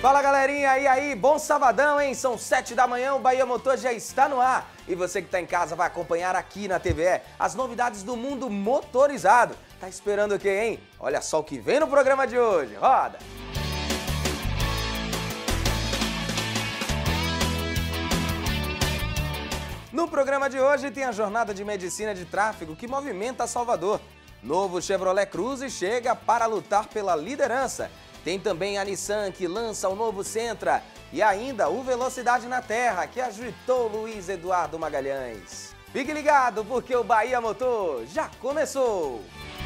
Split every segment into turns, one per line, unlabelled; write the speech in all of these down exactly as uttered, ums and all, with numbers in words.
Fala galerinha, e aí, bom sabadão, hein? São sete da manhã, o Bahia Motor já está no ar. E você que está em casa vai acompanhar aqui na T V E as novidades do mundo motorizado. Tá esperando o quê, hein? Olha só o que vem no programa de hoje, roda! No programa de hoje tem a jornada de medicina de tráfego que movimenta Salvador. Novo Chevrolet Cruze chega para lutar pela liderança. Tem também a Nissan, que lança o novo Sentra. E ainda o Velocidade na Terra, que agitou Luiz Eduardo Magalhães. Fique ligado, porque o Bahia Motor já começou!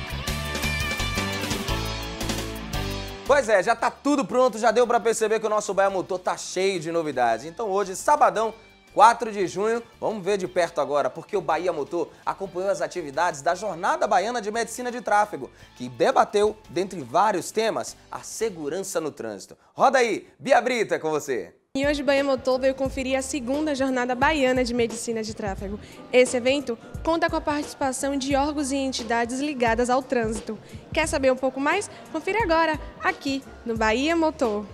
Pois é, já tá tudo pronto, já deu para perceber que o nosso Bahia Motor tá cheio de novidades. Então hoje, sabadão, quatro de junho, vamos ver de perto agora, porque o Bahia Motor acompanhou as atividades da Jornada Baiana de Medicina de Tráfego, que debateu, dentre vários temas, a segurança no trânsito. Roda aí, Bia Brito, é com você.
E hoje o Bahia Motor veio conferir a segunda Jornada Baiana de Medicina de Tráfego. Esse evento conta com a participação de órgãos e entidades ligadas ao trânsito. Quer saber um pouco mais? Confira agora, aqui no Bahia Motor.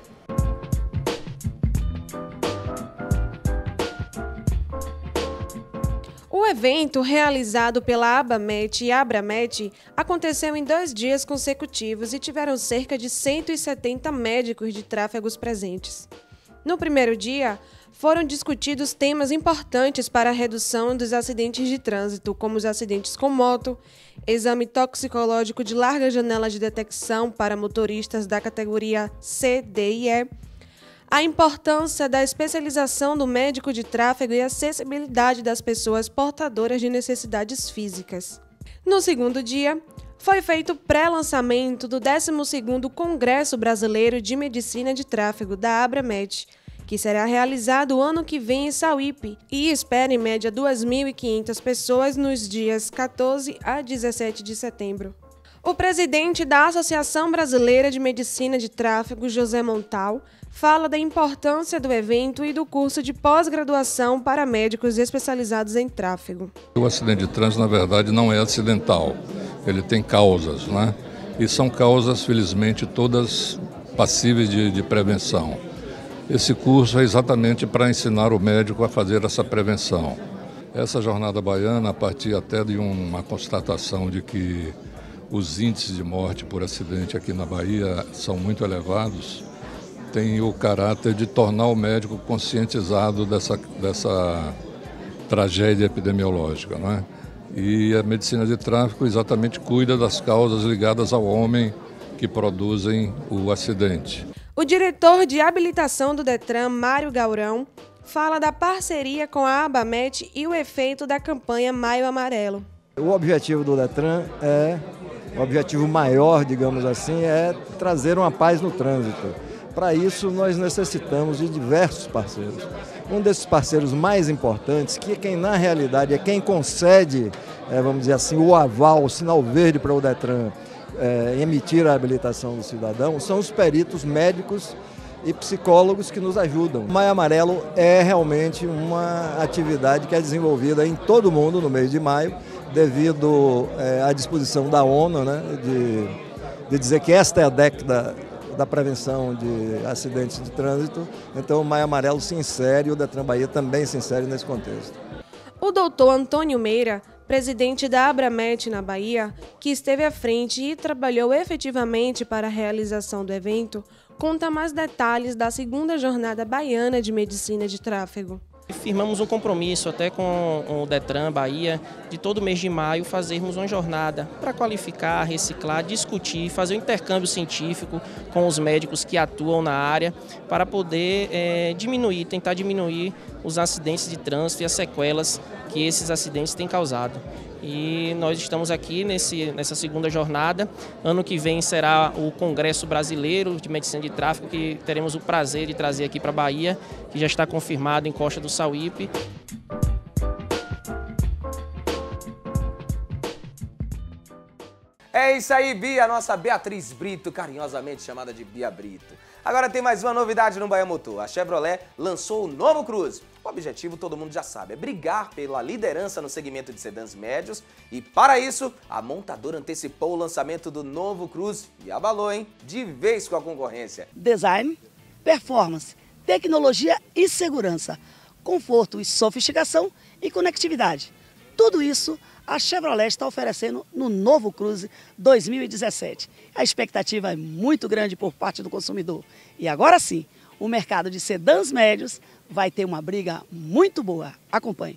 O evento, realizado pela ABAMET e ABRAMET, aconteceu em dois dias consecutivos e tiveram cerca de cento e setenta médicos de tráfegos presentes. No primeiro dia, foram discutidos temas importantes para a redução dos acidentes de trânsito, como os acidentes com moto, exame toxicológico de larga janela de detecção para motoristas da categoria C, D e E, a importância da especialização do médico de tráfego e a acessibilidade das pessoas portadoras de necessidades físicas. No segundo dia, foi feito o pré-lançamento do décimo segundo Congresso Brasileiro de Medicina de Tráfego, da ABRAMET, que será realizado o ano que vem em Sauípe e espera em média duas mil e quinhentas pessoas nos dias quatorze a dezessete de setembro. O presidente da Associação Brasileira de Medicina de Tráfego, José Montal, fala da importância do evento e do curso de pós-graduação para médicos especializados em tráfego.
O acidente de trânsito, na verdade, não é acidental. Ele tem causas, né? E são causas, felizmente, todas passíveis de, de prevenção. Esse curso é exatamente para ensinar o médico a fazer essa prevenção. Essa jornada baiana, a partir até de uma constatação de que os índices de morte por acidente aqui na Bahia são muito elevados, tem o caráter de tornar o médico conscientizado dessa, dessa tragédia epidemiológica, não é? E a medicina de tráfego exatamente cuida das causas ligadas ao homem que produzem o acidente.
O diretor de habilitação do Detran, Mário Gaurão, fala da parceria com a ABAMET e o efeito da campanha Maio Amarelo.
O objetivo do Detran é, o objetivo maior, digamos assim, é trazer uma paz no trânsito. Para isso, nós necessitamos de diversos parceiros. Um desses parceiros mais importantes, que é quem na realidade é quem concede, é, vamos dizer assim, o aval, o sinal verde para o Detran é, emitir a habilitação do cidadão, são os peritos médicos e psicólogos que nos ajudam. O Maio Amarelo é realmente uma atividade que é desenvolvida em todo o mundo no mês de maio, devido é, à disposição da ONU, né, de, de dizer que esta é a década da prevenção de acidentes de trânsito. Então o Maio Amarelo se insere e o Detran Bahia também se insere nesse contexto.
O doutor Antônio Meira, presidente da ABRAMET na Bahia, que esteve à frente e trabalhou efetivamente para a realização do evento, conta mais detalhes da segunda Jornada Baiana de Medicina de Tráfego.
Firmamos um compromisso até com o Detran Bahia de todo mês de maio fazermos uma jornada para qualificar, reciclar, discutir, fazer um intercâmbio científico com os médicos que atuam na área para poder é, diminuir, tentar diminuir os acidentes de trânsito e as sequelas que esses acidentes têm causado. E nós estamos aqui nesse, nessa segunda jornada. Ano que vem será o Congresso Brasileiro de Medicina de Tráfego, que teremos o prazer de trazer aqui para a Bahia, que já está confirmado em Costa do Sauípe.
É isso aí, Bia, a nossa Beatriz Brito, carinhosamente chamada de Bia Brito. Agora tem mais uma novidade no Bahia Motor. A Chevrolet lançou o novo Cruze. O objetivo, todo mundo já sabe, é brigar pela liderança no segmento de sedãs médios e, para isso, a montadora antecipou o lançamento do novo Cruze e abalou, hein, de vez com a concorrência.
Design, performance, tecnologia e segurança, conforto e sofisticação e conectividade. Tudo isso a Chevrolet está oferecendo no novo Cruze dois mil e dezessete. A expectativa é muito grande por parte do consumidor. E agora sim, o mercado de sedãs médios vai ter uma briga muito boa. Acompanhe.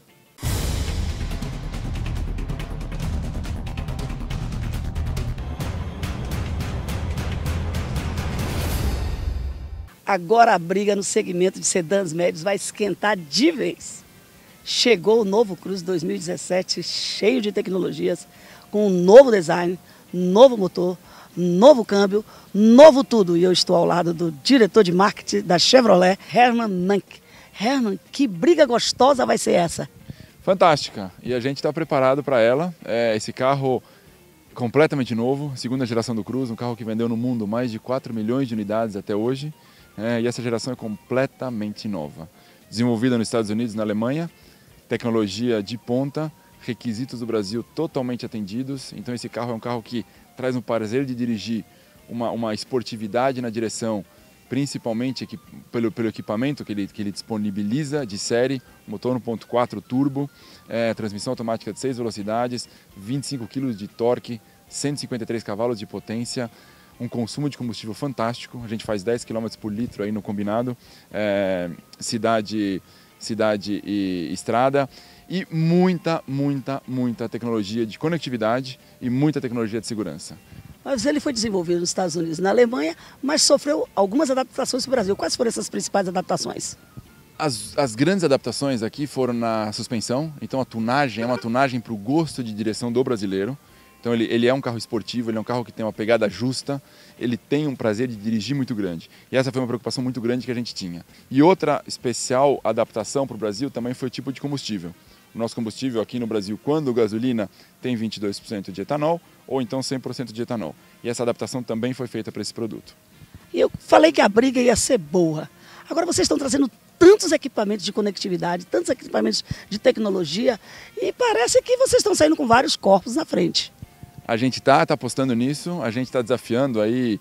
Agora a briga no segmento de sedãs médios vai esquentar de vez. Chegou o novo Cruze dois mil e dezessete, cheio de tecnologias, com um novo design, novo motor, novo câmbio, novo tudo. E eu estou ao lado do diretor de marketing da Chevrolet, Herman Mank. Herman, que briga gostosa vai ser essa?
Fantástica. E a gente está preparado para ela. É, esse carro completamente novo, segunda geração do Cruze, um carro que vendeu no mundo mais de quatro milhões de unidades até hoje. É, e essa geração é completamente nova. Desenvolvida nos Estados Unidos e na Alemanha, tecnologia de ponta, requisitos do Brasil totalmente atendidos. Então esse carro é um carro que traz um prazer de dirigir, uma, uma esportividade na direção, principalmente aqui, pelo, pelo equipamento que ele, que ele disponibiliza de série, motor um ponto quatro turbo, é, transmissão automática de seis velocidades, vinte e cinco quilos de torque, cento e cinquenta e três cavalos de potência, um consumo de combustível fantástico. A gente faz dez quilômetros por litro aí no combinado, é, cidade, cidade e estrada, e muita, muita, muita tecnologia de conectividade e muita tecnologia de segurança.
Mas ele foi desenvolvido nos Estados Unidos e na Alemanha, mas sofreu algumas adaptações no Brasil. Quais foram essas principais adaptações?
As, as grandes adaptações aqui foram na suspensão. Então a tunagem é uma tunagem para o gosto de direção do brasileiro. Então ele, ele é um carro esportivo, ele é um carro que tem uma pegada justa, ele tem um prazer de dirigir muito grande. E essa foi uma preocupação muito grande que a gente tinha. E outra especial adaptação para o Brasil também foi o tipo de combustível. O nosso combustível aqui no Brasil, quando gasolina, tem vinte e dois por cento de etanol ou então cem por cento de etanol. E essa adaptação também foi feita para esse produto.
E eu falei que a briga ia ser boa. Agora vocês estão trazendo tantos equipamentos de conectividade, tantos equipamentos de tecnologia, e parece que vocês estão saindo com vários corpos na frente.
A gente está tá apostando nisso, a gente está desafiando aí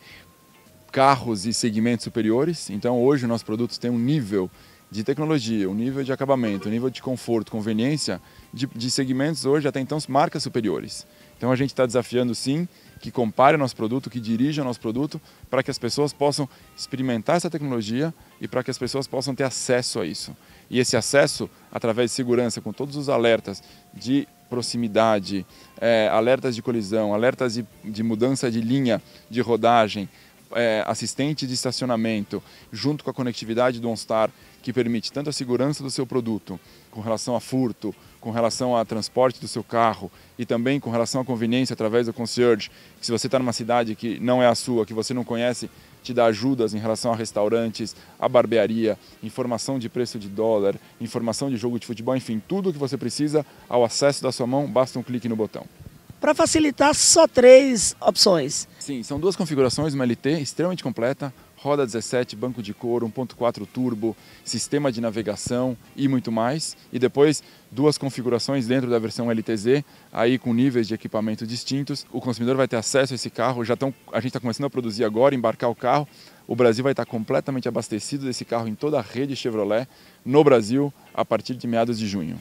carros e segmentos superiores. Então hoje o nosso produto tem um nível de tecnologia, um nível de acabamento, um nível de conforto, conveniência de, de segmentos hoje até então marcas superiores. Então a gente está desafiando sim que compare o nosso produto, que dirija o nosso produto, para que as pessoas possam experimentar essa tecnologia e para que as pessoas possam ter acesso a isso. E esse acesso, através de segurança, com todos os alertas de proximidade, é, alertas de colisão, alertas de, de mudança de linha de rodagem, é, assistente de estacionamento, junto com a conectividade do OnStar, que permite tanto a segurança do seu produto, com relação a furto, com relação a transporte do seu carro e também com relação à conveniência através do concierge, que se você está numa cidade que não é a sua, que você não conhece, te dá ajudas em relação a restaurantes, a barbearia, informação de preço de dólar, informação de jogo de futebol, enfim, tudo o que você precisa ao acesso da sua mão, basta um clique no botão.
Para facilitar, só três opções.
Sim, são duas configurações, uma L T extremamente completa, roda dezessete, banco de couro, um ponto quatro turbo, sistema de navegação e muito mais. E depois duas configurações dentro da versão L T Z, aí com níveis de equipamento distintos. O consumidor vai ter acesso a esse carro, já tão, a gente está começando a produzir agora, embarcar o carro. O Brasil vai estar completamente abastecido desse carro em toda a rede Chevrolet no Brasil a partir de meados de junho.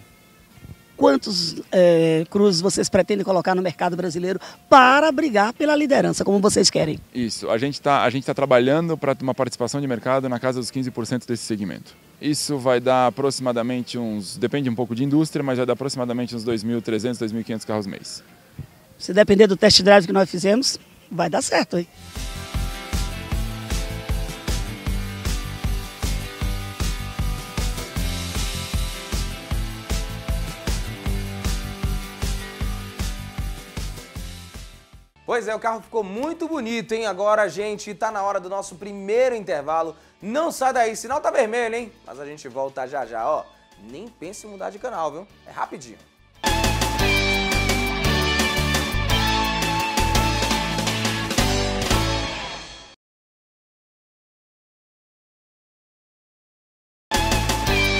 Quantos é, Cruzes vocês pretendem colocar no mercado brasileiro para brigar pela liderança, como vocês querem?
Isso, a gente está a gente tá trabalhando para uma participação de mercado na casa dos quinze por cento desse segmento. Isso vai dar aproximadamente uns, depende um pouco de indústria, mas vai dar aproximadamente uns dois mil e trezentos, dois mil e quinhentos carros mês.
Se depender do test drive que nós fizemos, vai dar certo, hein?
Pois é, o carro ficou muito bonito, hein? Agora, gente, tá na hora do nosso primeiro intervalo. Não sai daí, sinal tá vermelho, hein? Mas a gente volta já já, ó. Nem pense em mudar de canal, viu? É rapidinho.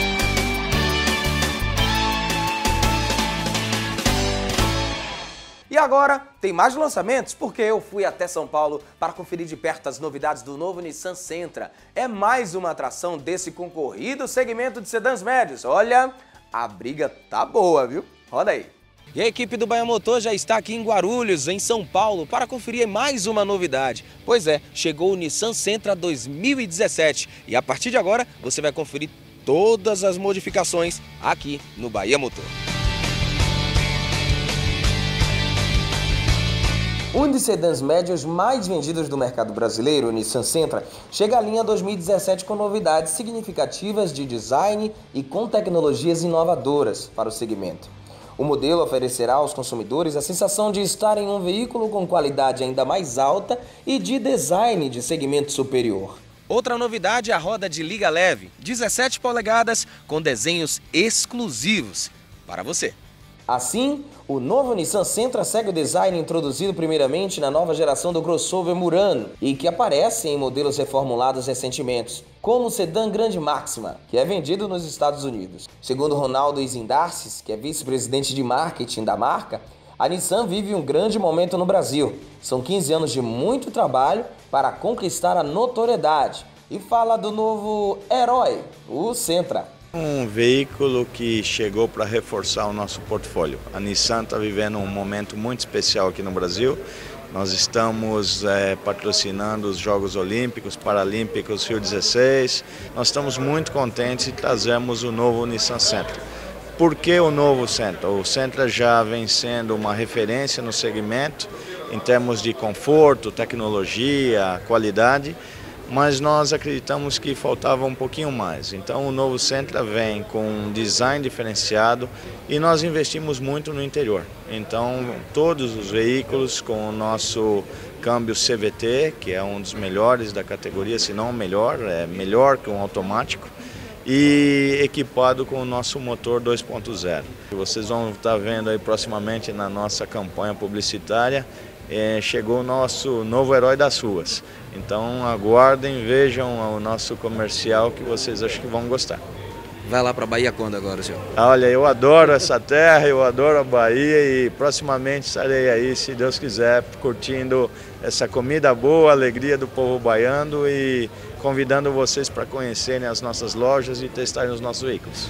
E agora, tem mais lançamentos porque eu fui até São Paulo para conferir de perto as novidades do novo Nissan Sentra. É mais uma atração desse concorrido segmento de sedãs médios. Olha, a briga tá boa, viu? Roda aí. E a equipe do Bahia Motor já está aqui em Guarulhos, em São Paulo, para conferir mais uma novidade. Pois é, chegou o Nissan Sentra dois mil e dezessete e a partir de agora você vai conferir todas as modificações aqui no Bahia Motor. Um dos sedãs médios mais vendidos do mercado brasileiro, o Nissan Sentra, chega à linha dois mil e dezessete com novidades significativas de design e com tecnologias inovadoras para o segmento. O modelo oferecerá aos consumidores a sensação de estar em um veículo com qualidade ainda mais alta e de design de segmento superior. Outra novidade é a roda de liga leve, dezessete polegadas, com desenhos exclusivos para você. Assim, o novo Nissan Sentra segue o design introduzido primeiramente na nova geração do crossover Murano e que aparece em modelos reformulados recentemente, como o sedã Grande Máxima, que é vendido nos Estados Unidos. Segundo Ronaldo Izindarcis, que é vice-presidente de marketing da marca, a Nissan vive um grande momento no Brasil. São quinze anos de muito trabalho para conquistar a notoriedade e fala do novo herói, o Sentra.
Um veículo que chegou para reforçar o nosso portfólio. A Nissan está vivendo um momento muito especial aqui no Brasil. Nós estamos é, patrocinando os Jogos Olímpicos, Paralímpicos Rio dezesseis. Nós estamos muito contentes de trazermos o novo Nissan Sentra. Por que o novo Sentra? O Sentra já vem sendo uma referência no segmento em termos de conforto, tecnologia, qualidade, mas nós acreditamos que faltava um pouquinho mais. Então o novo Sentra vem com um design diferenciado e nós investimos muito no interior. Então todos os veículos com o nosso câmbio C V T, que é um dos melhores da categoria, se não o melhor, é melhor que um automático, e equipado com o nosso motor dois ponto zero. Vocês vão estar vendo aí proximamente na nossa campanha publicitária, é, chegou o nosso novo herói das ruas. Então aguardem, vejam o nosso comercial que vocês acham que vão gostar.
Vai lá para a Bahia quando agora, senhor?
Olha, eu adoro essa terra, eu adoro a Bahia e proximamente estarei aí, se Deus quiser, curtindo essa comida boa, alegria do povo baiano e convidando vocês para conhecerem as nossas lojas e testarem os nossos veículos.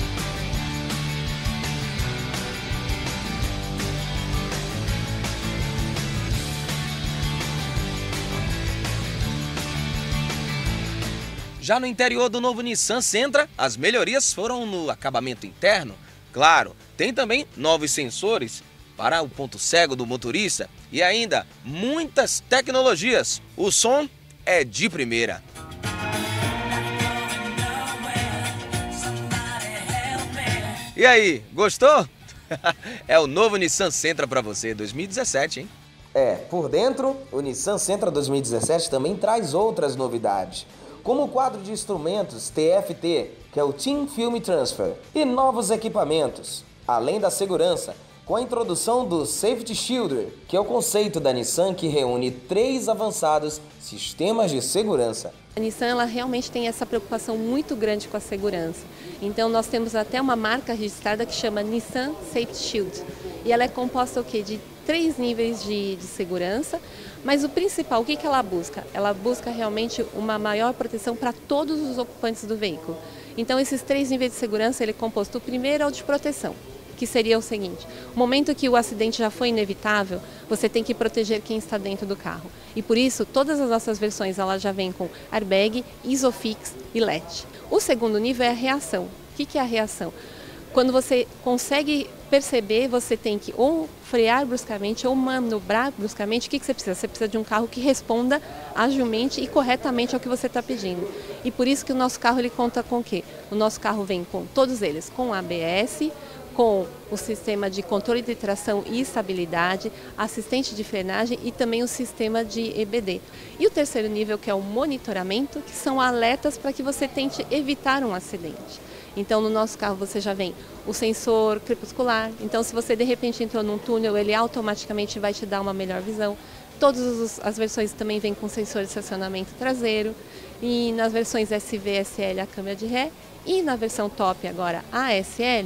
Já no interior do novo Nissan Sentra, as melhorias foram no acabamento interno. Claro, tem também novos sensores para o ponto cego do motorista e ainda muitas tecnologias. O som é de primeira. E aí, gostou? É o novo Nissan Sentra para você, dois mil e dezessete, hein? É, por dentro, o Nissan Sentra dois mil e dezessete também traz outras novidades, como o quadro de instrumentos T F T, que é o Thin Film Transfer, e novos equipamentos, além da segurança, com a introdução do Safety Shield, que é o conceito da Nissan que reúne três avançados sistemas de segurança.
A Nissan ela realmente tem essa preocupação muito grande com a segurança. Então nós temos até uma marca registrada que chama Nissan Safety Shield. E ela é composta o quê? De três níveis de, de segurança, mas o principal, o que, que ela busca? Ela busca realmente uma maior proteção para todos os ocupantes do veículo. Então esses três níveis de segurança, ele é composto, o primeiro é o de proteção, que seria o seguinte: no momento que o acidente já foi inevitável, você tem que proteger quem está dentro do carro. E por isso, todas as nossas versões elas já vêm com airbag, Isofix e L E D. O segundo nível é a reação. O que, que é a reação? Quando você consegue perceber, você tem que ou frear bruscamente ou manobrar bruscamente. O que, que você precisa? Você precisa de um carro que responda agilmente e corretamente ao que você está pedindo. E por isso que o nosso carro ele conta com o quê? O nosso carro vem com todos eles, com A B S, com o sistema de controle de tração e estabilidade, assistente de frenagem e também o sistema de E B D. E o terceiro nível, que é o monitoramento, que são alertas para que você tente evitar um acidente. Então, no nosso carro você já vem o sensor crepuscular. Então, se você de repente entrou num túnel, ele automaticamente vai te dar uma melhor visão. Todas as versões também vêm com sensor de estacionamento traseiro. E nas versões S V, S L, a câmera de ré. E na versão top agora, a S L,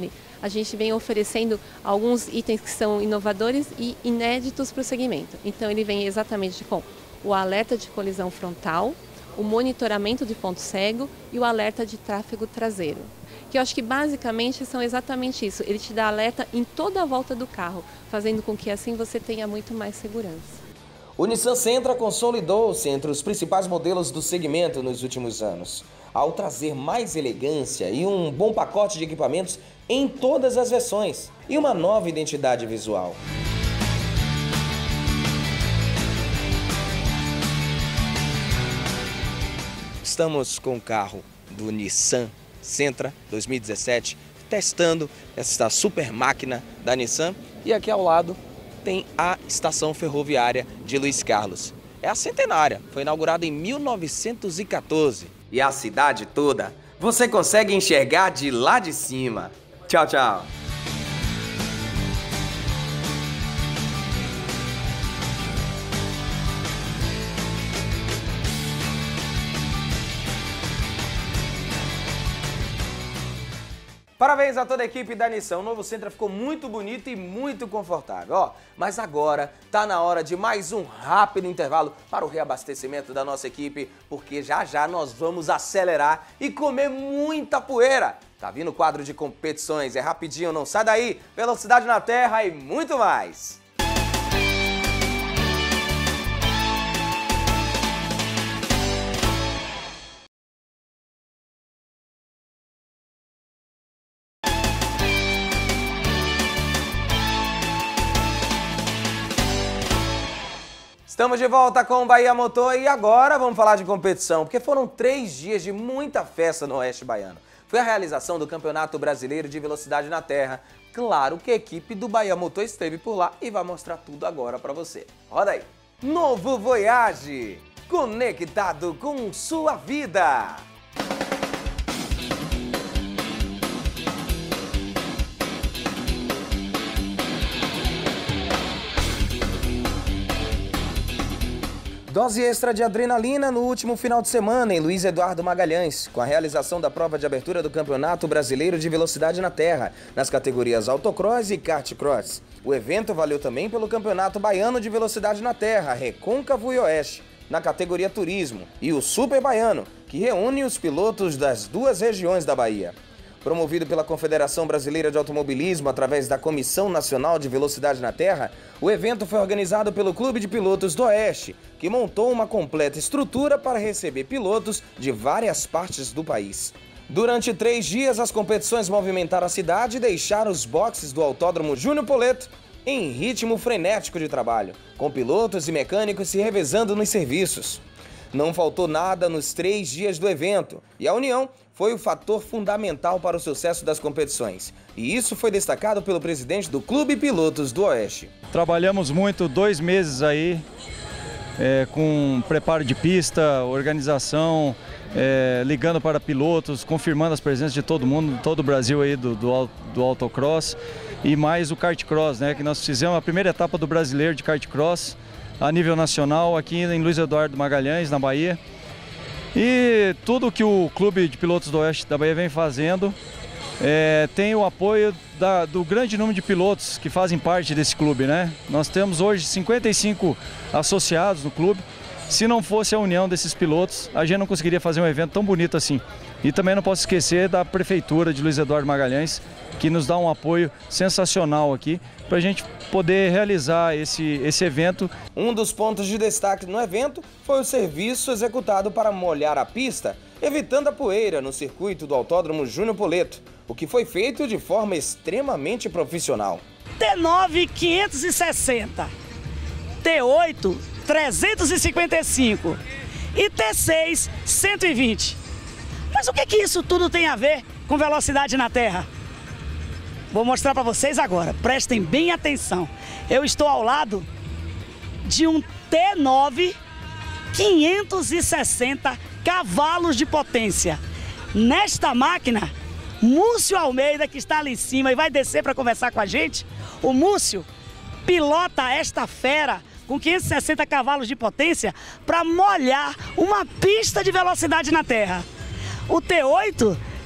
a gente vem oferecendo alguns itens que são inovadores e inéditos para o segmento. Então ele vem exatamente com o alerta de colisão frontal, o monitoramento de ponto cego e o alerta de tráfego traseiro. Que eu acho que basicamente são exatamente isso. Ele te dá alerta em toda a volta do carro, fazendo com que assim você tenha muito mais segurança.
O Nissan Sentra consolidou-se entre os principais modelos do segmento nos últimos anos, ao trazer mais elegância e um bom pacote de equipamentos em todas as versões e uma nova identidade visual. Estamos com o carro do Nissan Sentra dois mil e dezessete, testando essa super máquina da Nissan, e aqui ao lado tem a estação ferroviária de Luiz Carlos. É a centenária, foi inaugurada em mil novecentos e quatorze. E a cidade toda você consegue enxergar de lá de cima. Tchau, tchau! Parabéns a toda a equipe da Nissan. O novo Sentra ficou muito bonito e muito confortável. Ó, mas agora tá na hora de mais um rápido intervalo para o reabastecimento da nossa equipe, porque já já nós vamos acelerar e comer muita poeira. Tá vindo o quadro de competições, é rapidinho, não sai daí. Velocidade na Terra e muito mais. Estamos de volta com o Bahia Motor e agora vamos falar de competição, porque foram três dias de muita festa no Oeste Baiano. Foi a realização do Campeonato Brasileiro de Velocidade na Terra. Claro que a equipe do Bahia Motor esteve por lá e vai mostrar tudo agora para você. Roda aí! Novo Voyage, conectado com sua vida! Dose extra de adrenalina no último final de semana em Luiz Eduardo Magalhães, com a realização da prova de abertura do Campeonato Brasileiro de Velocidade na Terra, nas categorias Autocross e Kartcross. O evento valeu também pelo Campeonato Baiano de Velocidade na Terra, Recôncavo e Oeste, na categoria Turismo, e o Super Baiano, que reúne os pilotos das duas regiões da Bahia. Promovido pela Confederação Brasileira de Automobilismo através da Comissão Nacional de Velocidade na Terra, o evento foi organizado pelo Clube de Pilotos do Oeste, que montou uma completa estrutura para receber pilotos de várias partes do país. Durante três dias, as competições movimentaram a cidade e deixaram os boxes do Autódromo Júnior Poleto em ritmo frenético de trabalho, com pilotos e mecânicos se revezando nos serviços. Não faltou nada nos três dias do evento, e a união foi o fator fundamental para o sucesso das competições. E isso foi destacado pelo presidente do Clube Pilotos do Oeste.
Trabalhamos muito, dois meses aí, é, com preparo de pista, organização, é, ligando para pilotos, confirmando as presenças de todo mundo, todo o Brasil aí do, do, do autocross, e mais o kartcross, né, que nós fizemos a primeira etapa do brasileiro de kartcross a nível nacional aqui em Luiz Eduardo Magalhães, na Bahia. E tudo que o Clube de Pilotos do Oeste da Bahia vem fazendo é, tem o apoio da, do grande número de pilotos que fazem parte desse clube, né? Nós temos hoje cinquenta e cinco associados no clube. Se não fosse a união desses pilotos, a gente não conseguiria fazer um evento tão bonito assim. E também não posso esquecer da Prefeitura de Luiz Eduardo Magalhães, que nos dá um apoio sensacional aqui para a gente poder realizar esse, esse evento.
Um dos pontos de destaque no evento foi o serviço executado para molhar a pista, evitando a poeira no circuito do Autódromo Júnior Poleto, o que foi feito de forma extremamente profissional.
T nove quinhentos e sessenta, T oito trezentos e cinquenta e cinco e T seis cento e vinte. Mas o que que isso tudo tem a ver com velocidade na Terra? Vou mostrar para vocês agora, prestem bem atenção. Eu estou ao lado de um T nove quinhentos e sessenta cavalos de potência. Nesta máquina, Múcio Almeida, que está ali em cima e vai descer para conversar com a gente, o Múcio pilota esta fera com quinhentos e sessenta cavalos de potência para molhar uma pista de velocidade na Terra. O T oito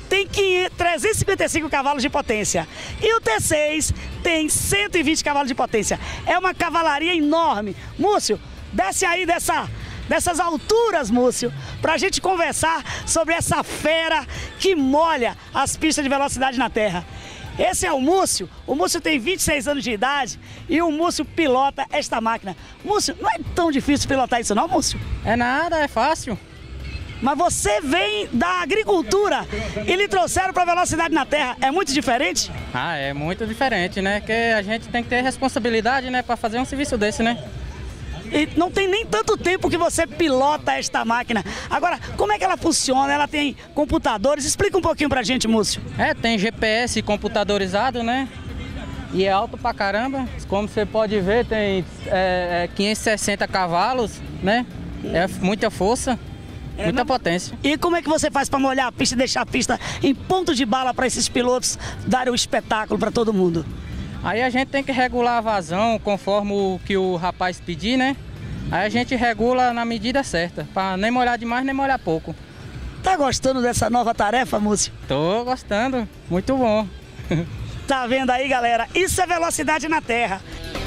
tem trezentos e cinquenta e cinco cavalos de potência e o T seis tem cento e vinte cavalos de potência. É uma cavalaria enorme. Múcio, desce aí dessa, dessas alturas, Múcio, para a gente conversar sobre essa fera que molha as pistas de velocidade na terra. Esse é o Múcio. O Múcio tem vinte e seis anos de idade e o Múcio pilota esta máquina. Múcio, não é tão difícil pilotar isso não, Múcio?
É nada, é fácil.
Mas você vem da agricultura e lhe trouxeram para a velocidade na terra. É muito diferente?
Ah, é muito diferente, né? Porque a gente tem que ter responsabilidade, né, para fazer um serviço desse, né?
E não tem nem tanto tempo que você pilota esta máquina. Agora, como é que ela funciona? Ela tem computadores? Explica um pouquinho pra gente, Múcio.
É, tem G P S computadorizado, né? E é alto pra caramba. Como você pode ver, tem é, é, quinhentos e sessenta cavalos, né? É muita força. Muita potência.
E como é que você faz para molhar a pista e deixar a pista em ponto de bala para esses pilotos darem um espetáculo para todo mundo?
Aí a gente tem que regular a vazão conforme o que o rapaz pedir, né? Aí a gente regula na medida certa, para nem molhar demais nem molhar pouco.
Tá gostando dessa nova tarefa, Múcio?
Tô gostando, muito bom.
Tá vendo aí, galera? Isso é velocidade na terra.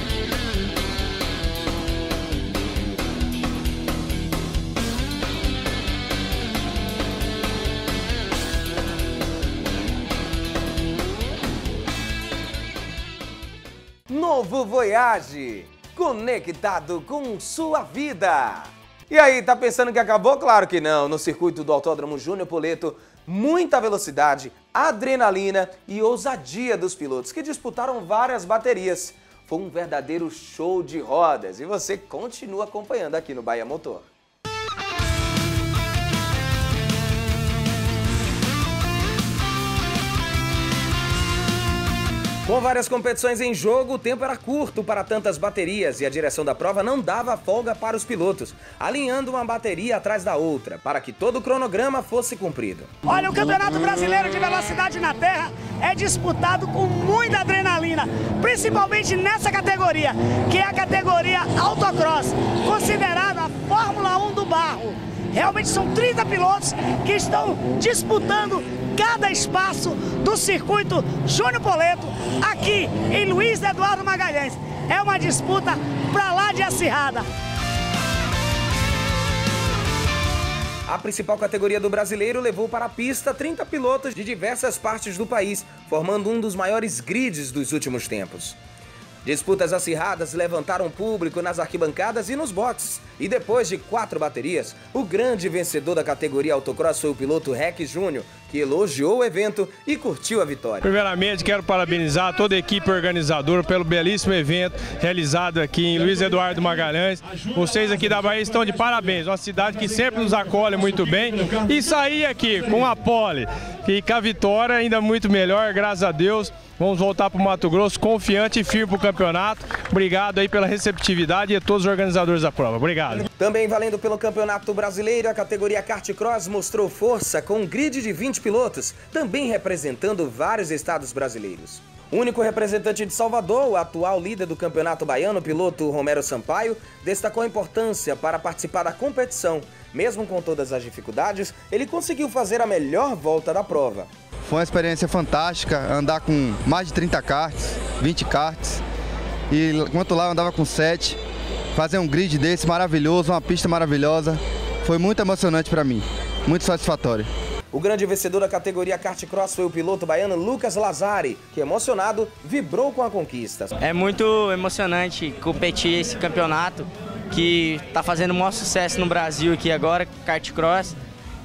Novo Voyage, conectado com sua vida. E aí, tá pensando que acabou? Claro que não. No circuito do Autódromo Júnior Poleto, muita velocidade, adrenalina e ousadia dos pilotos que disputaram várias baterias. Foi um verdadeiro show de rodas e você continua acompanhando aqui no Bahia Motor. Com várias competições em jogo, o tempo era curto para tantas baterias e a direção da prova não dava folga para os pilotos, alinhando uma bateria atrás da outra, para que todo o cronograma fosse cumprido.
Olha, o Campeonato Brasileiro de Velocidade na Terra é disputado com muita adrenalina, principalmente nessa categoria, que é a categoria Autocross, considerada a Fórmula um do barro. Realmente são trinta pilotos que estão disputando cada espaço do circuito Júnior Poleto, aqui em Luiz Eduardo Magalhães. É uma disputa pra lá de acirrada.
A principal categoria do brasileiro levou para a pista trinta pilotos de diversas partes do país, formando um dos maiores grids dos últimos tempos. Disputas acirradas levantaram público nas arquibancadas e nos boxes. E depois de quatro baterias, o grande vencedor da categoria Autocross foi o piloto Rex Júnior, que elogiou o evento e curtiu a vitória.
Primeiramente, quero parabenizar toda a equipe organizadora pelo belíssimo evento realizado aqui em Luiz Eduardo Magalhães. Vocês aqui da Bahia estão de parabéns, uma cidade que sempre nos acolhe muito bem. E sair aqui com a pole e com a vitória ainda muito melhor, graças a Deus. Vamos voltar para o Mato Grosso confiante e firme para o campeonato. Obrigado aí pela receptividade e a todos os organizadores da prova. Obrigado.
Também valendo pelo Campeonato Brasileiro, a categoria Kart Cross mostrou força com um grid de vinte pilotos, também representando vários estados brasileiros. O único representante de Salvador, o atual líder do Campeonato Baiano, o piloto Romero Sampaio, destacou a importância para participar da competição. Mesmo com todas as dificuldades, ele conseguiu fazer a melhor volta da prova.
Foi uma experiência fantástica, andar com mais de trinta karts, vinte karts, e enquanto lá eu andava com sete, fazer um grid desse maravilhoso, uma pista maravilhosa, foi muito emocionante para mim, muito satisfatório.
O grande vencedor da categoria Kart Cross foi o piloto baiano Lucas Lazari, que emocionado vibrou com a conquista.
É muito emocionante competir esse campeonato, que está fazendo o maior sucesso no Brasil aqui agora, Kart Cross.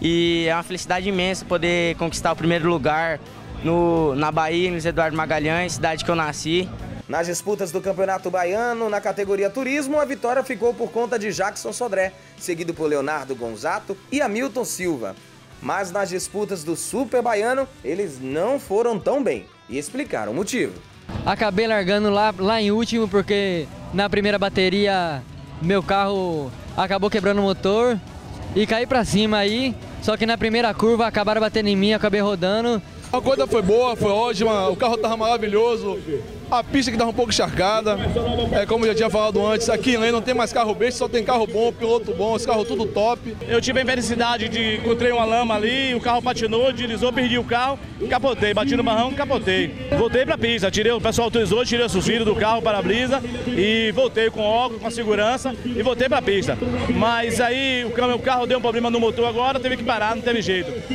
E é uma felicidade imensa poder conquistar o primeiro lugar no, na Bahia, em Luiz Eduardo Magalhães, cidade que eu nasci.
Nas disputas do Campeonato Baiano, na categoria Turismo, a vitória ficou por conta de Jackson Sodré, seguido por Leonardo Gonzato e Hamilton Silva. Mas nas disputas do Super Baiano, eles não foram tão bem e explicaram o motivo.
Acabei largando lá, lá em último porque na primeira bateria meu carro acabou quebrando o motor e caí pra cima aí, só que na primeira curva acabaram batendo em mim, acabei rodando.
A corrida foi boa, foi ótima, o carro estava maravilhoso, A pista que estava um pouco encharcada, é, como eu já tinha falado antes, aqui em Leme não tem mais carro besta, só tem carro bom, piloto bom, os carros tudo top.
Eu tive a infelicidade de encontrei uma lama ali, o carro patinou, deslizou, perdi o carro, capotei, bati no barrão, capotei. Voltei pra pista, tirei, o pessoal autorizou, tirei o suspiro do carro, para-brisa e voltei com óculos, com a segurança e voltei pra pista. Mas aí o carro, o carro deu um problema no motor agora, teve que parar, não teve jeito.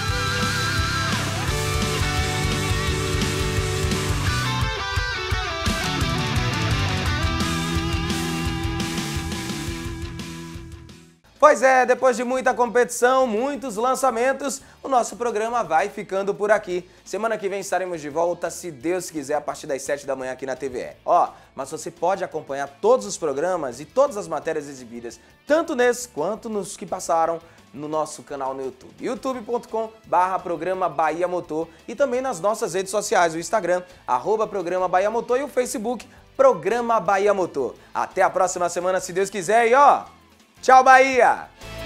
Pois é, depois de muita competição, muitos lançamentos, o nosso programa vai ficando por aqui. Semana que vem estaremos de volta, se Deus quiser, a partir das sete da manhã aqui na T V E. Ó, mas você pode acompanhar todos os programas e todas as matérias exibidas, tanto nesses quanto nos que passaram no nosso canal no YouTube. youtube ponto com barra programa Bahia Motor e também nas nossas redes sociais, o Instagram, arroba programa Bahia Motor e o Facebook, Programa Bahia Motor. Até a próxima semana, se Deus quiser e ó... Tchau, Bahia!